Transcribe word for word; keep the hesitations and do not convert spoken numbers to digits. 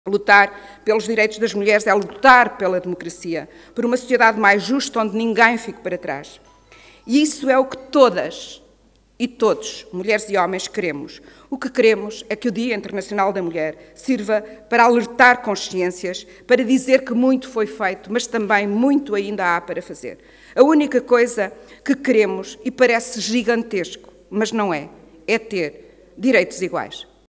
Lutar pelos direitos das mulheres é lutar pela democracia, por uma sociedade mais justa onde ninguém fique para trás. E isso é o que todas e todos, mulheres e homens, queremos. O que queremos é que o Dia Internacional da Mulher sirva para alertar consciências, para dizer que muito foi feito, mas também muito ainda há para fazer. A única coisa que queremos, e parece gigantesco, mas não é, é ter direitos iguais.